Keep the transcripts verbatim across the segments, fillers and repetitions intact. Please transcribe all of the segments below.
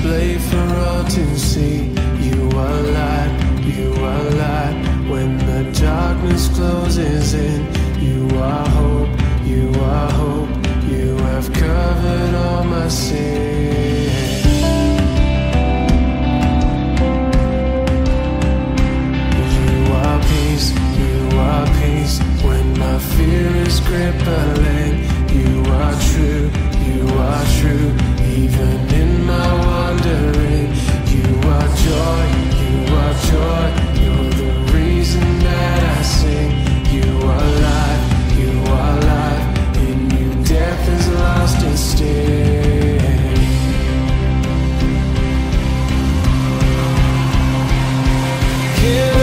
display for all to see. You are light, you are light. When the darkness closes in, you are hope, you are hope. You have covered all my sin. You are peace, you are peace. When my fear is crippling, you are true, you are true. Even in my wandering, you are joy, you are joy. You're the reason that I sing. You are life, you are life. In you death is lost its sting. Can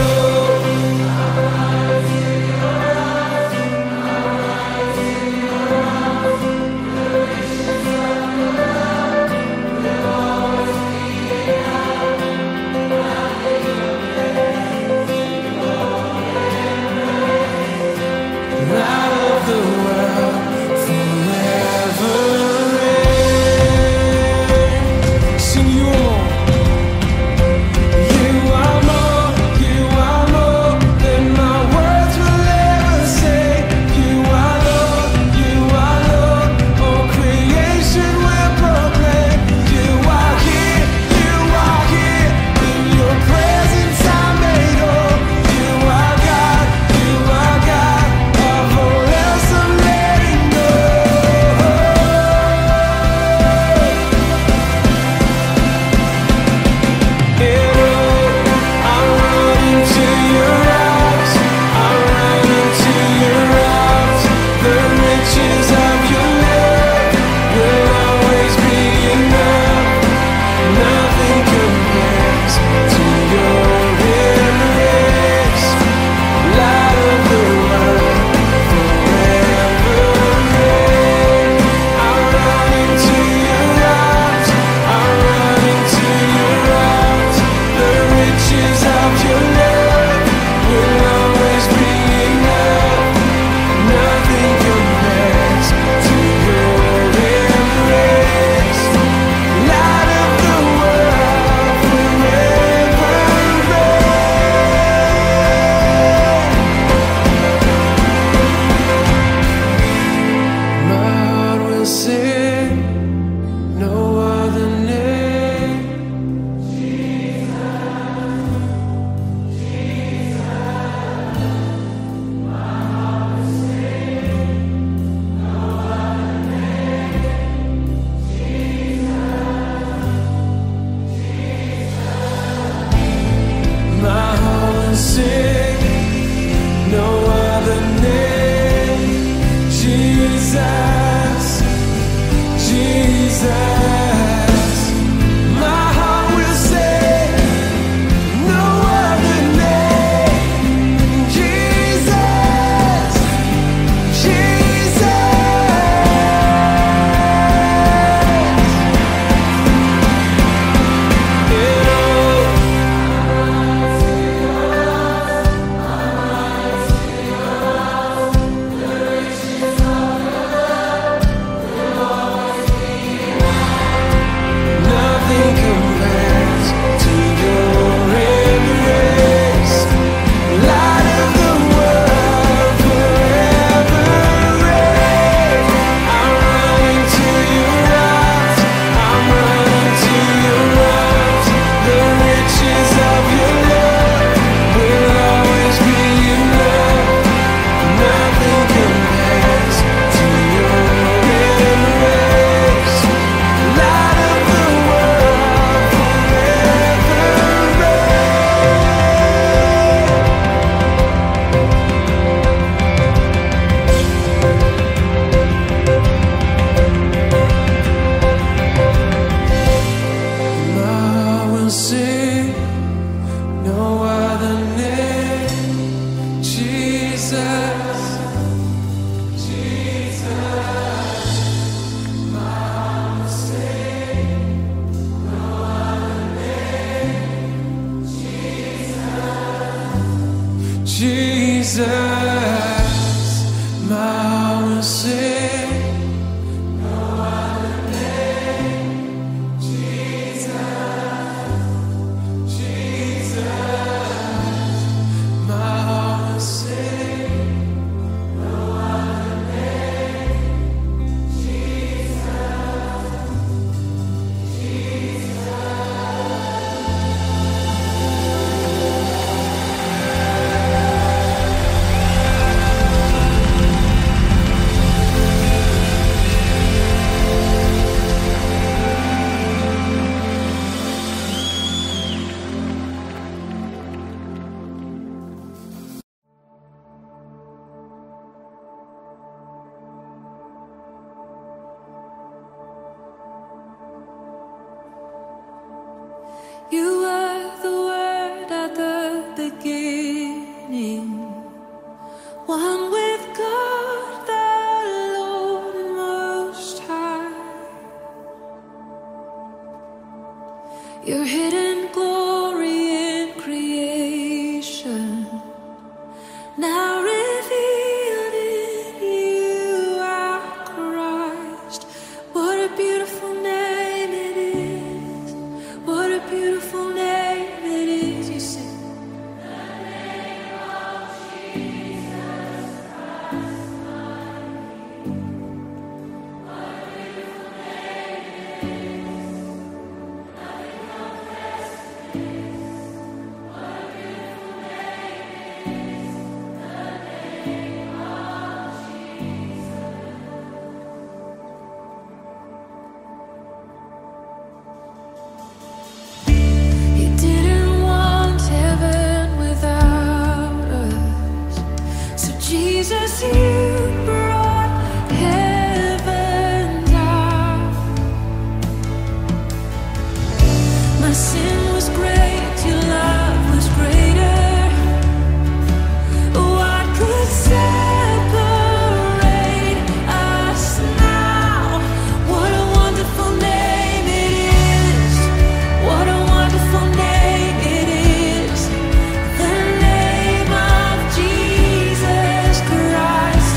Jesus, my will sing, no other name, Jesus. Your hidden glory in creation, now revealed in you, our Christ. What a beautiful name it is. What a beautiful name it is. You sing. The name of Jesus Christ, my King. What a beautiful name it is. Nothing compares to this. What a beautiful name it is. The name of Jesus. He didn't want heaven without us. So Jesus, you brought heaven down. My sin was great, your love was greater. What could separate us now? What a wonderful name it is. What a wonderful name it is. The name of Jesus Christ.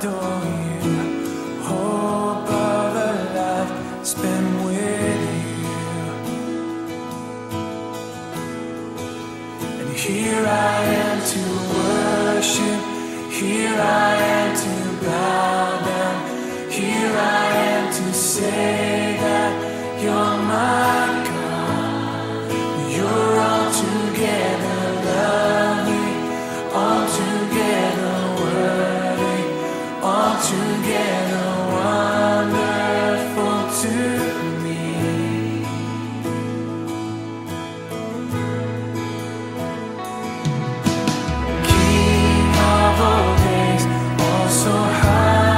adore you. Hope of a life spent with you. And here I am to worship. Here I am to bow down. Here I am to say that you're my God. You're altogether lovely, altogether worthy, altogether wonderful to me. King of all days, also high.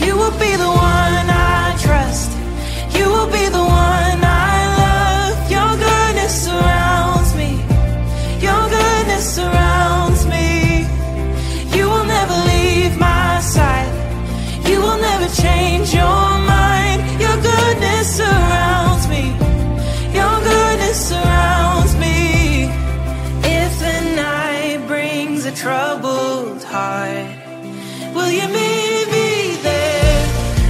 You will be the one I trust. You will be the one I love. Your goodness surrounds me. Your goodness surrounds me. You will never leave my side. You will never change your mind. Your goodness surrounds me. Your goodness surrounds me. If the night brings a troubled heart, will you meet me there?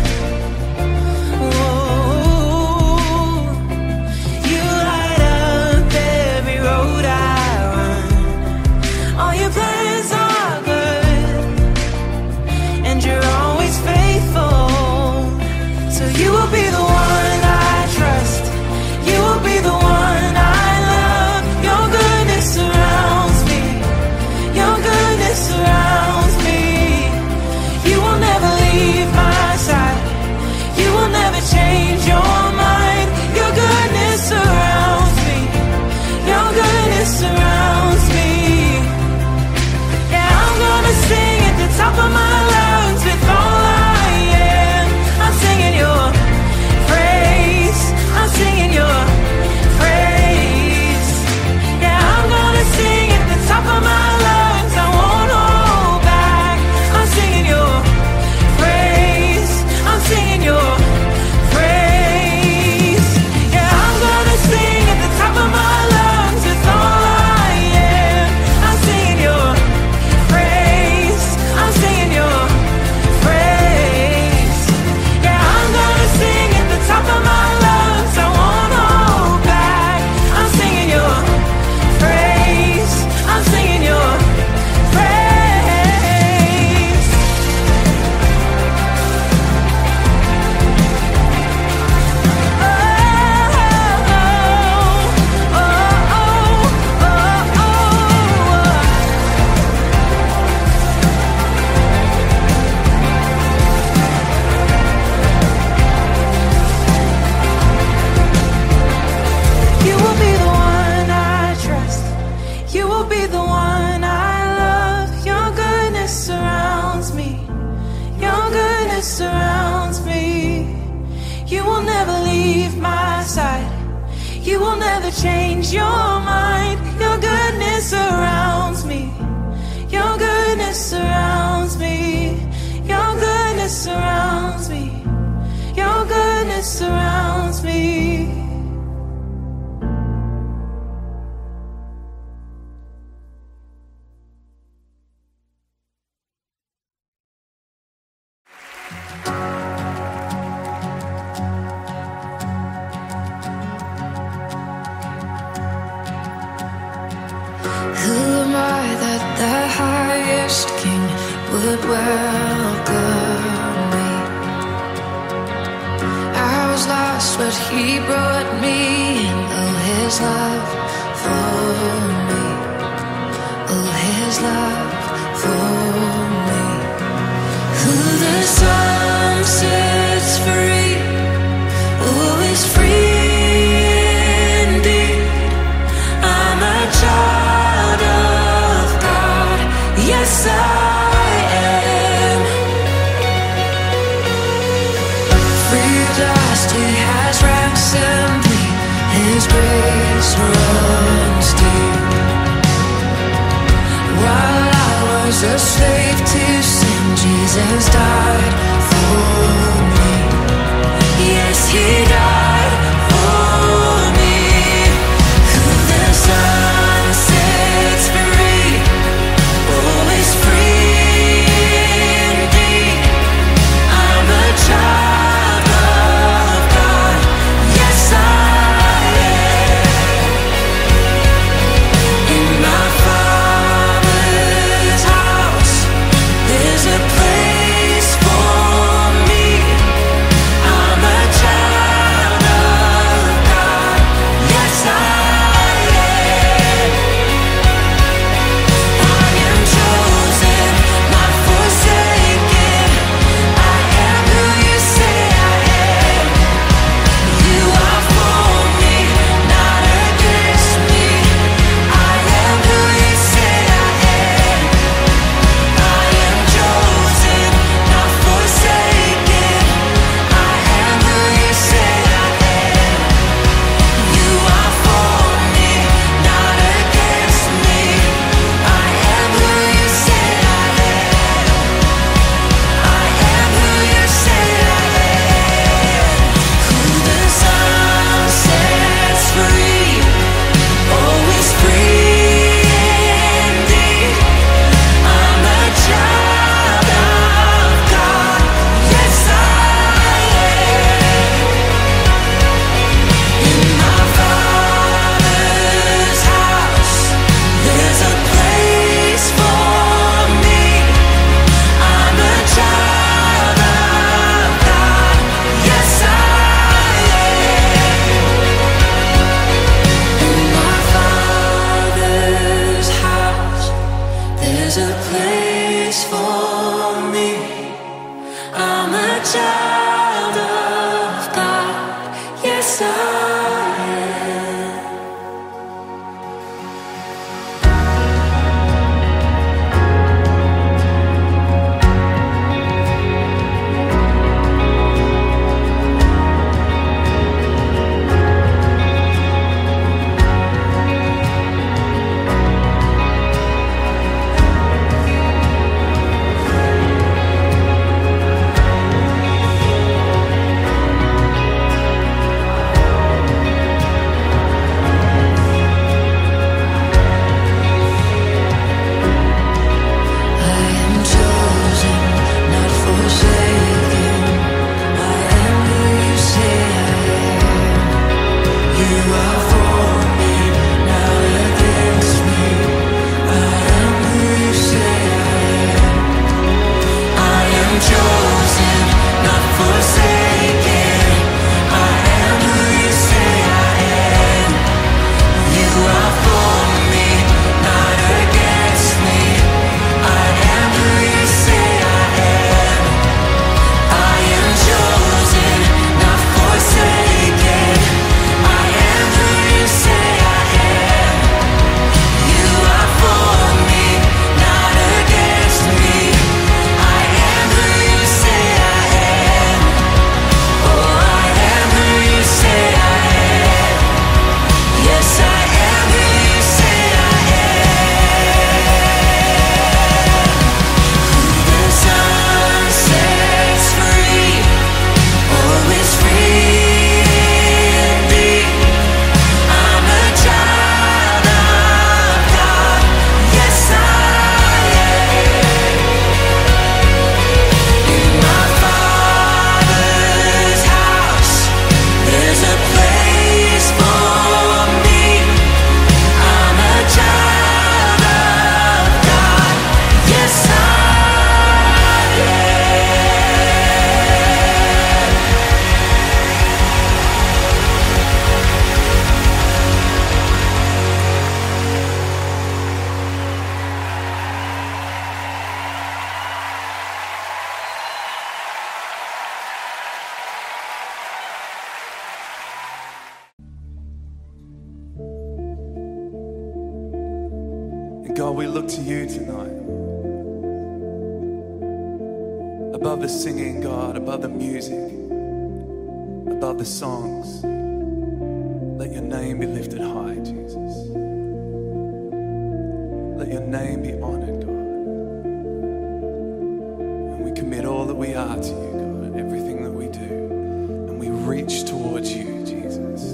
Whoa. You light up every road I run. All your plans are good, and you're always faithful. So you will be the one I trust. You will be the one I love. Your goodness surrounds me. Your goodness surrounds me. You will never leave my side. You will never change your mind. Your goodness surrounds me. Your goodness surrounds me. Yeah, I'm gonna sing at the top of my lungs with all I am. I'm singing your praise. I'm singing your praise. Yeah, I'm gonna sing at the top of my lungs. I won't hold back. I'm singing your praise. I'm singing your praise. Yeah, I'm gonna sing at the top of my lungs with all I am. I'm singing your praise. I'm singing your praise. Yeah, I'm gonna sing at the top of my lungs. I won't hold back. I'm singing your praise. I'm singing your praise. Oh, oh, oh, oh, oh, oh. You will be the one I trust. You will be the one I love. Your goodness surrounds me. Your goodness surrounds me. You will never leave my side. You will never change your mind. Your goodness surrounds me. Your goodness surrounds me. Your goodness surrounds me. Your goodness surrounds me. Who am I that the highest king would welcome me? I was lost, but he brought me in. Oh, his love for me. Oh, his love for me. Who the Son sets free, oh, is free indeed. I'm a child of God, yes I am. Free at last, he has ransomed me. His grace runs deep. While I was a slave to sin, Jesus died for me. Yes, he died for me. Who the Son sets free, oh, is free indeed. I'm a child of God, yes I am. In my Father's house, there's a place for child of God. Yes, I am. God, we look to you tonight. Above the singing, God, above the music, above the songs, let your name be lifted high, Jesus. Let your name be honored, God. And we commit all that we are to you, God, and everything that we do. And we reach towards you, Jesus.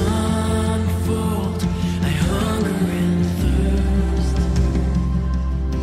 Unfold, I hunger and thirst.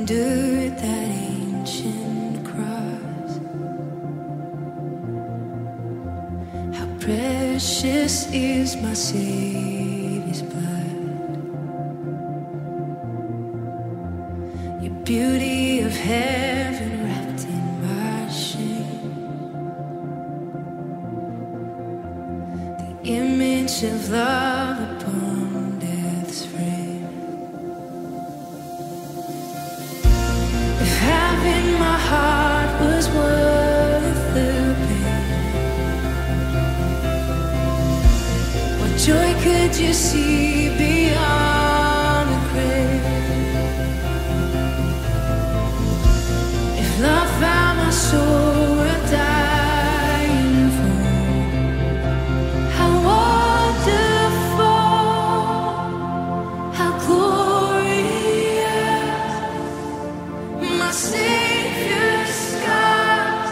endured that ancient cross. How precious is my Savior's blood. Your beauty of heaven wrapped in my shame. The image of love upon death's frame. If having my heart was worth the pain, what joy could you see beyond the grave? If love found my soul worth dying for, how wonderful, how glorious, my Savior's scars,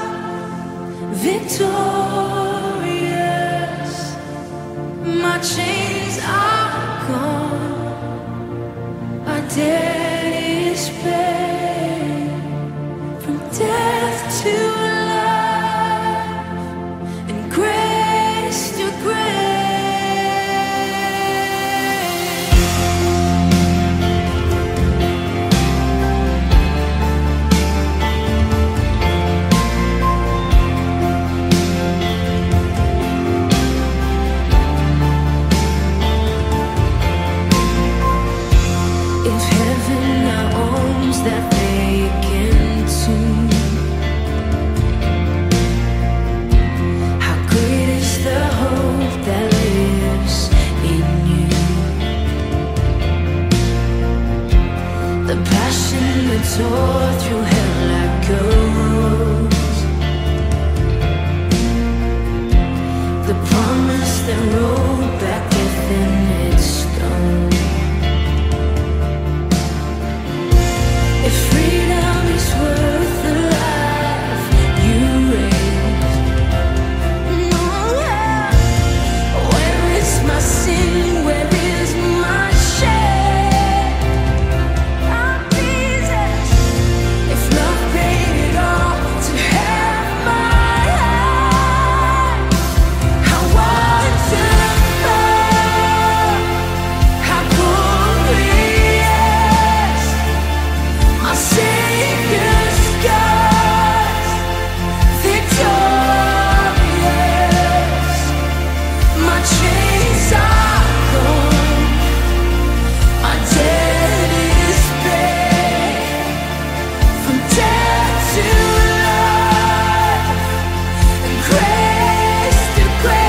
victorious, my chains are gone, my debt is paid, from death to life, and grace to grace. If heaven now owns that vacant tomb, how great is the hope that lives in you. The passion that tore through hell like a rose, the promise that rolled back death in its stone. If freedom is worth the life you raised, where is my sin? Where is my shame? Oh, Jesus, if love paid it all to have my life, how wonderful, how glorious, my Savior's scars, victorious, my chains are gone, my debt is paid, from death to life, and grace to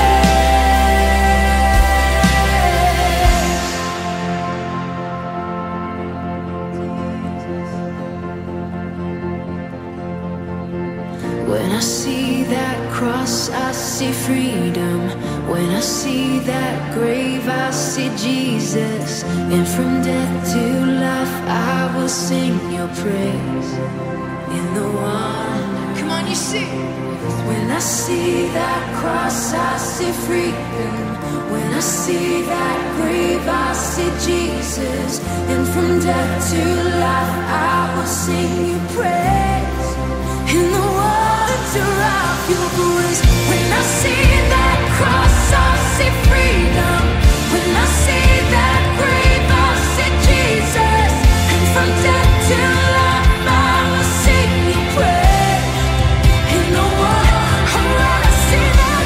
grace. When I see that cross, I see freedom. When I see that grave, I see Jesus. And from death to life, I will sing your praise. In the one, come on, you see. When I see that cross, I see freedom. When I see that grave, I see Jesus. And from death to life, I will sing your praise. In the wonder of your grace. When I see that cross, I see freedom. When I see that grave, I see Jesus. And from death to life, I will sing your praise. In the wonder, when I see that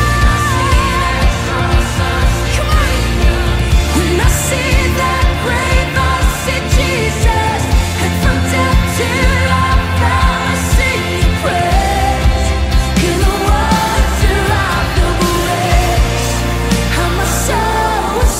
cross, come on. When I see that grave, I see Jesus. And from death to life, I will sing your praise. In the wonder of your grace, how my soul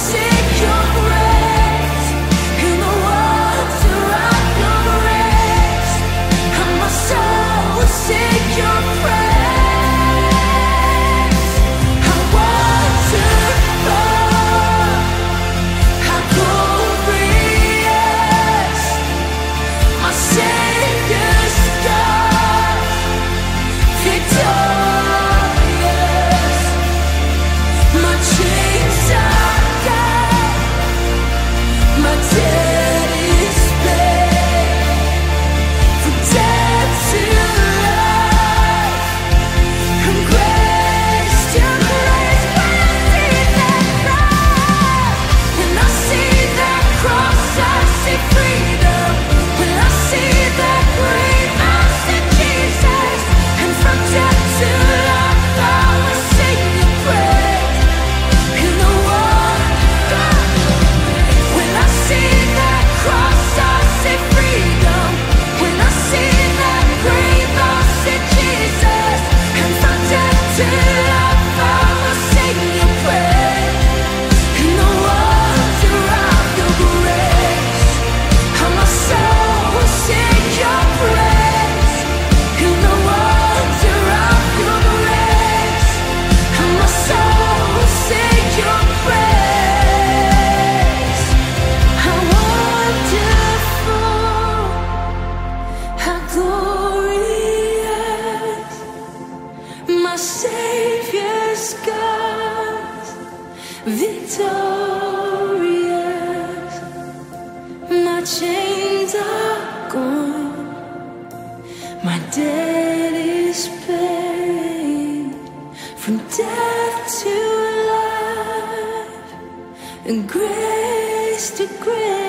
my chains are gone, my debt is paid. From death to life, and grace to grace.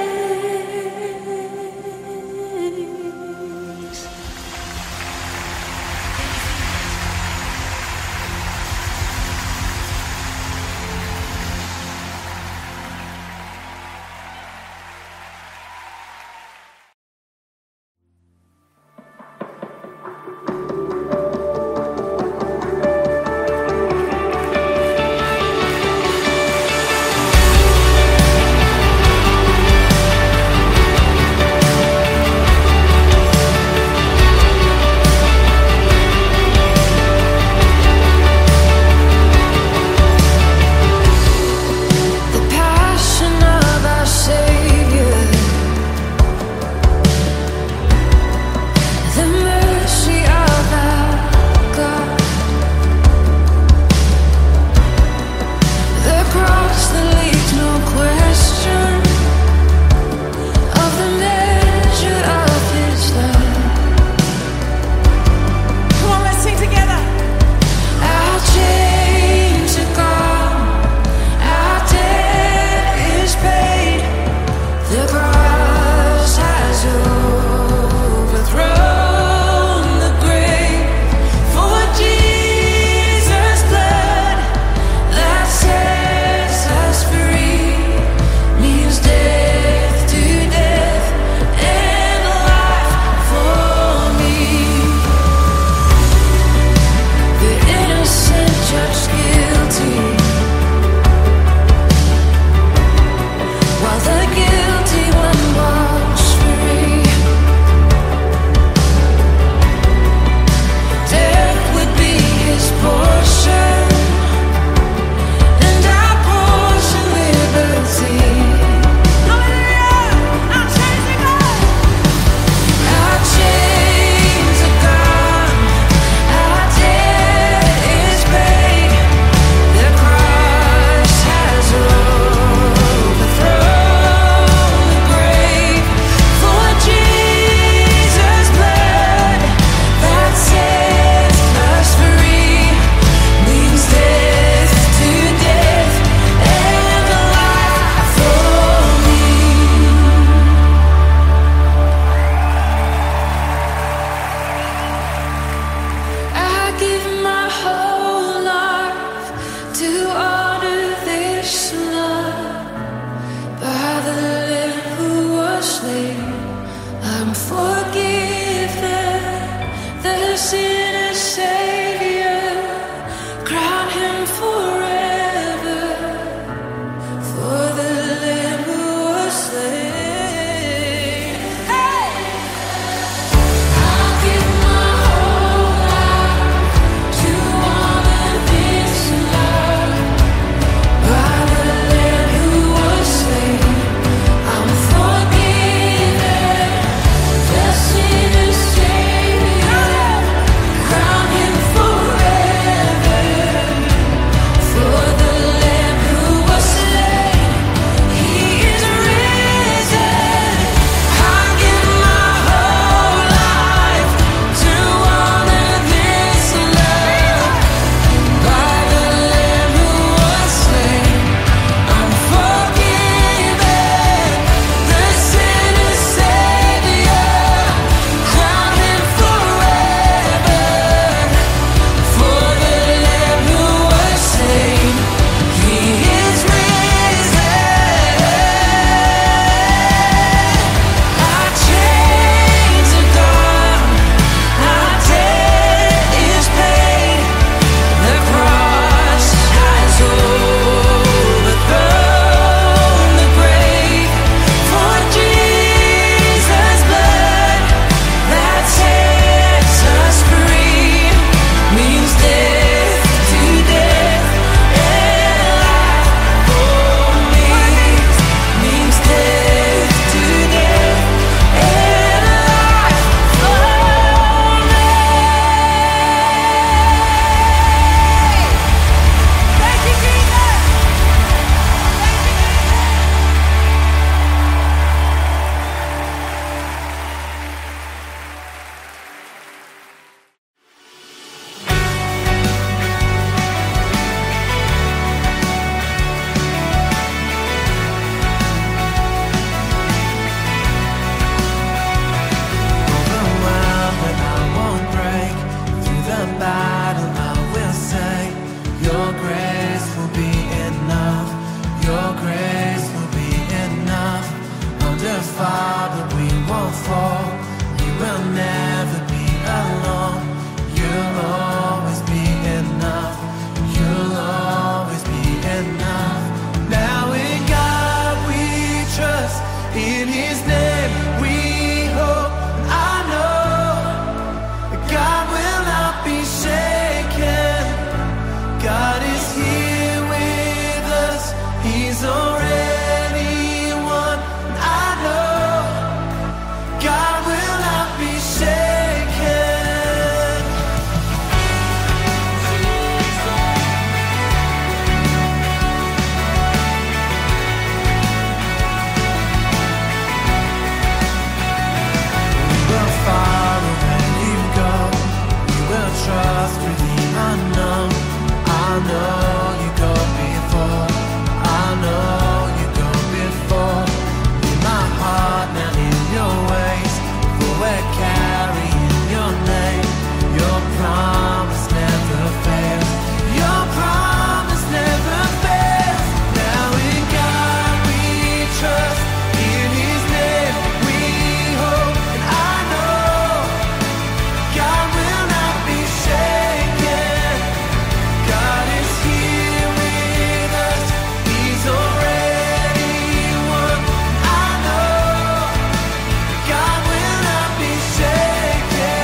Thank will fall, but we won't fall. You will never be alone. You'll always be enough. You'll always be enough. Now in God we trust, in His name we hope. I know God will not be shaken. God is here with us. He's already won. I know God will not be shaken. We will follow where you go. We will trust through the unknown. I know you go before. I know you go before. In my heart, now in your ways, for we're carrying your name. Your promise never fails. Your promise never fails. Now in God we trust, in His name we hope. And I know God will not be shaken. God is here with us. He's already won. I know God will not be shaken.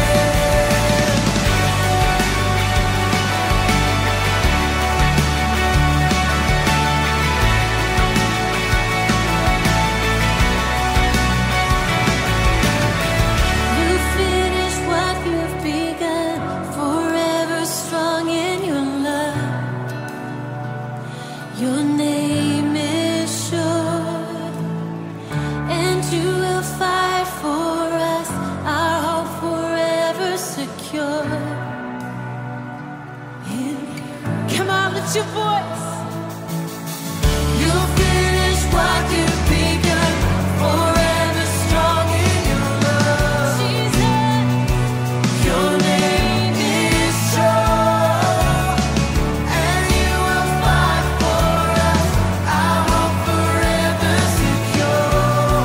You finish what you've begun, forever strong in your love. Your name is sure, and you will fight for us, our hope forever secure. In- Come on, lift your voice. You finish what you've begun, forever strong in your love. Jesus, your name is sure, and you will fight for us, our hope forever secure.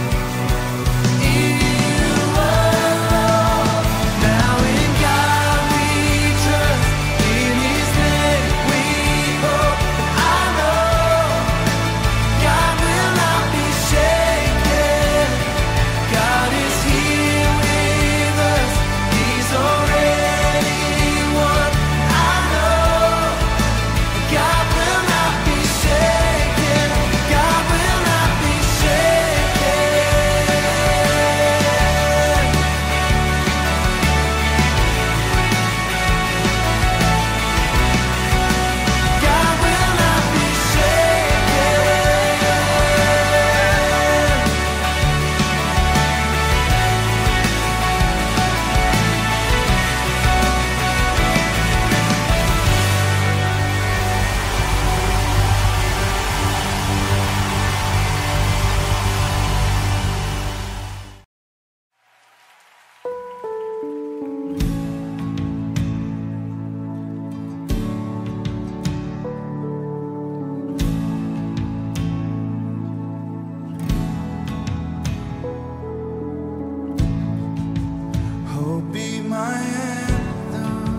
You alone. Now in God we trust, in His name we hope. And I know God will not be shaken. God is here with us. He's already won. I know God will not be shaken. God will not be shaken. God will not be shaken. Hope be my anthem,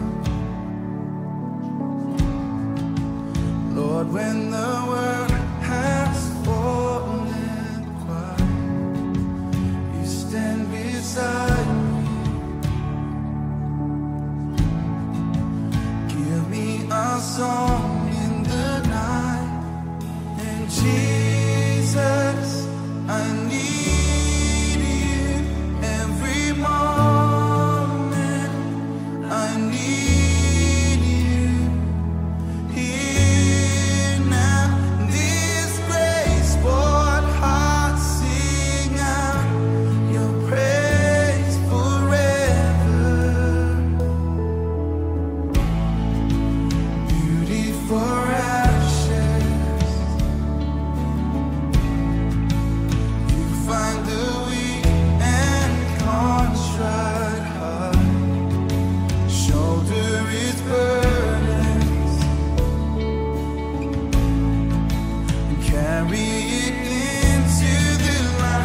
Lord, when the world has fallen quiet, you stand beside me. Give me a song in the night, and Jesus, I need you every moment. I need you here now. This grace, what hearts sing out your praise forever. Beauty for ashes, you find the weak and contrite heart. Shoulder its burdens and carry it into the light.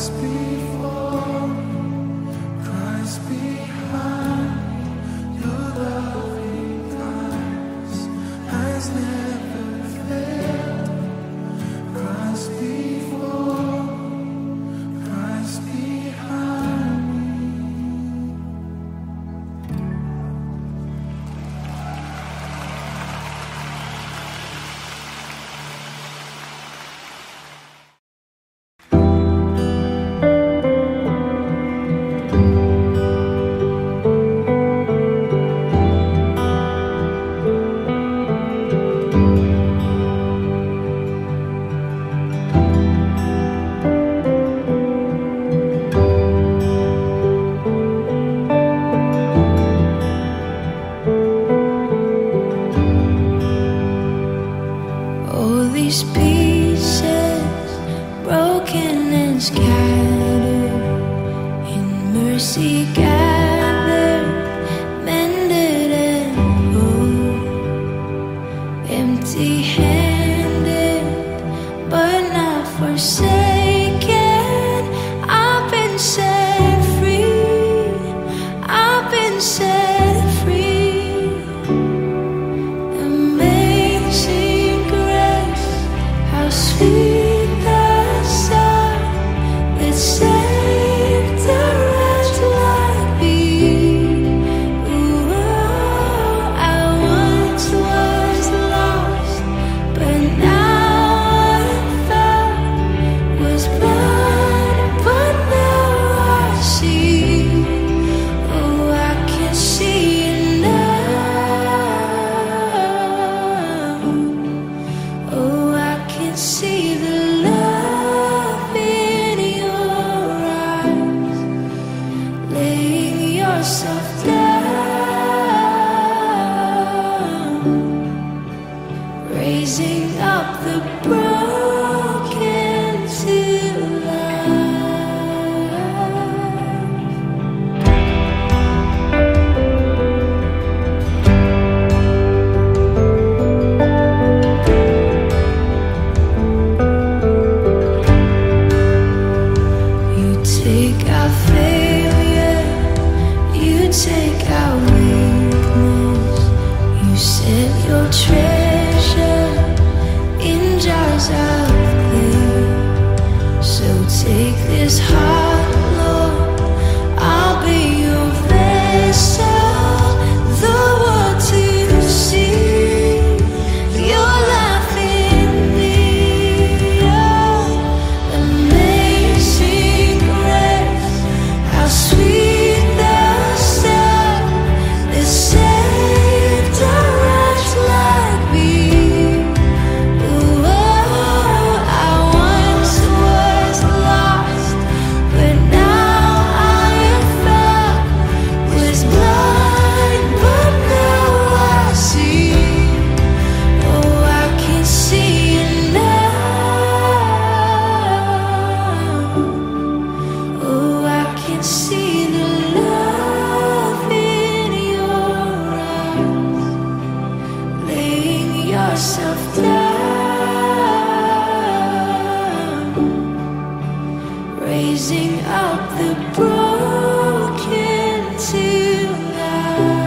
Christ before, Christ behind, your loving kindness has never failed. Christ before, Christ behind me. All these pieces broken and scattered, in mercy gathered, mended and whole, empty-handed but not forsaken. I've been set free, I've been set free. Amazing grace, how sweet the sound that saved a wretch like me. Ooh, I once was lost, but now I'm found. Was blind, but now I see. Oh, I can see now. Oh, I can see the love in your eyes, laying yourself down, raising up the broken to You take our failure, you take our weakness, you set your treasure in jars of clay. So take this heart, Lord, I'll be your vessel, the world to see your life in me. Oh, amazing grace, how sweet the sound that saved a wretch like me. Ooh, I once was lost, but now I am found. Was blind, but now I see. Oh, I can see it now. Oh, I can see the love in your eyes, laying yourself down, raising up the broken to life.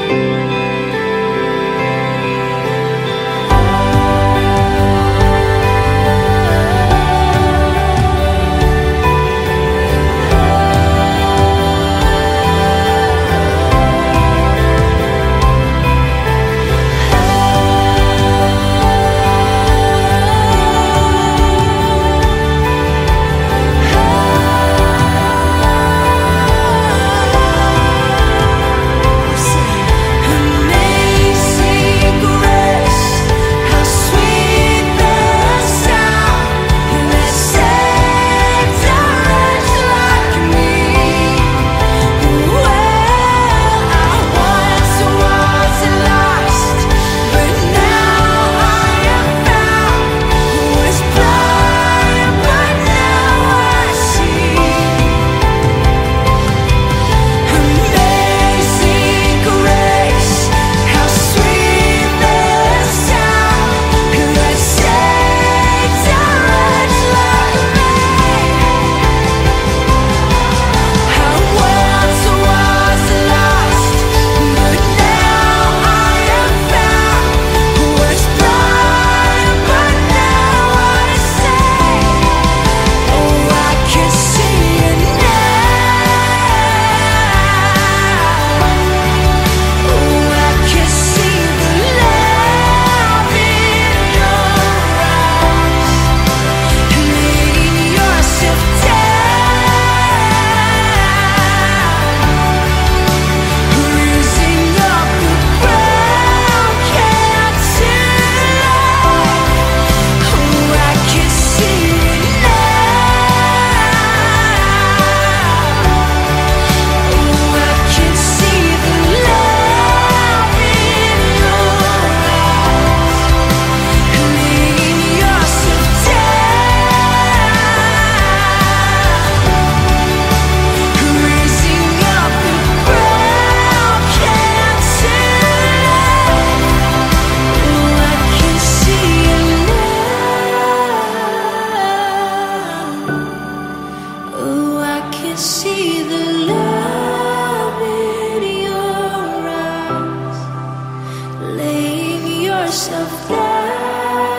yourself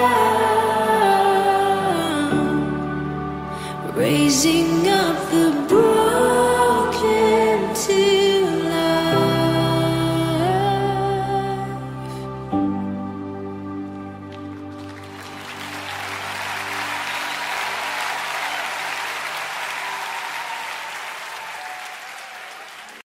down, raising up the